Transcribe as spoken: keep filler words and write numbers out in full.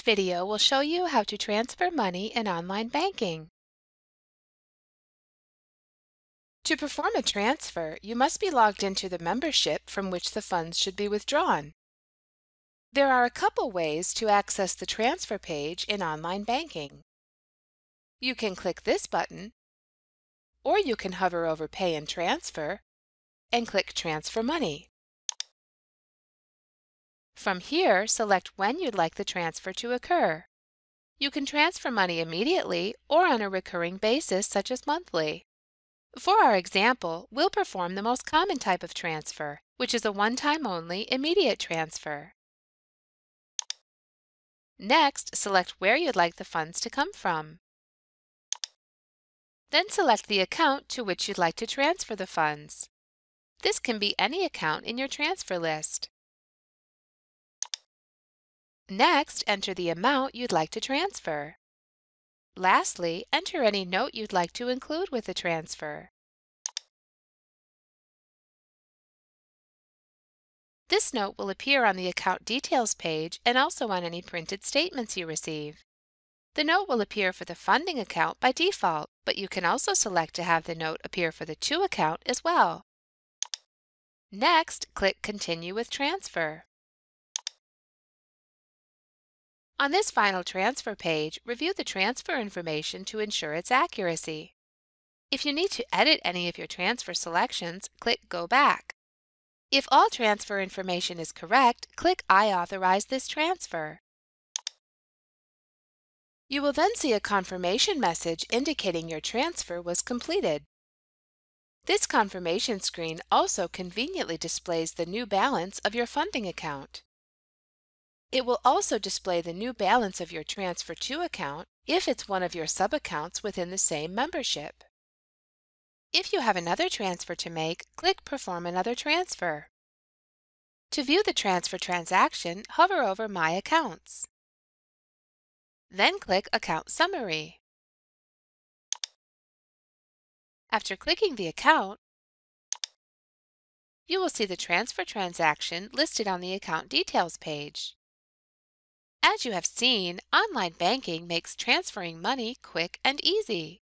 video will show you how to transfer money in online banking. To perform a transfer, you must be logged into the membership from which the funds should be withdrawn. There are a couple ways to access the transfer page in online banking. You can click this button, or you can hover over Pay and Transfer and click Transfer Money. From here, select when you'd like the transfer to occur. You can transfer money immediately or on a recurring basis, such as monthly. For our example, we'll perform the most common type of transfer, which is a one-time only immediate transfer. Next, select where you'd like the funds to come from. Then select the account to which you'd like to transfer the funds. This can be any account in your transfer list. Next, enter the amount you'd like to transfer. Lastly, enter any note you'd like to include with the transfer. This note will appear on the account details page and also on any printed statements you receive. The note will appear for the funding account by default, but you can also select to have the note appear for the to account as well. Next, click Continue with Transfer. On this final transfer page, review the transfer information to ensure its accuracy. If you need to edit any of your transfer selections, click Go Back. If all transfer information is correct, click I authorize this transfer. You will then see a confirmation message indicating your transfer was completed. This confirmation screen also conveniently displays the new balance of your funding account. It will also display the new balance of your Transfer To account if it's one of your sub-accounts within the same membership. If you have another transfer to make, click Perform Another Transfer. To view the transfer transaction, hover over My Accounts. Then click Account Summary. After clicking the account, you will see the transfer transaction listed on the Account Details page. As you have seen, online banking makes transferring money quick and easy.